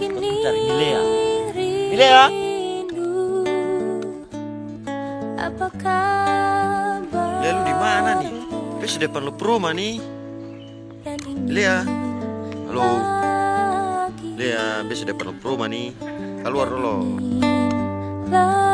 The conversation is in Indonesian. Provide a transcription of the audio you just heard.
Cari Milea. Milea. Lea, lu di mana nih? Bes di depan lu rumah nih. Lea. Halo. Lea, bes di depan lu rumah nih. Keluar dulu.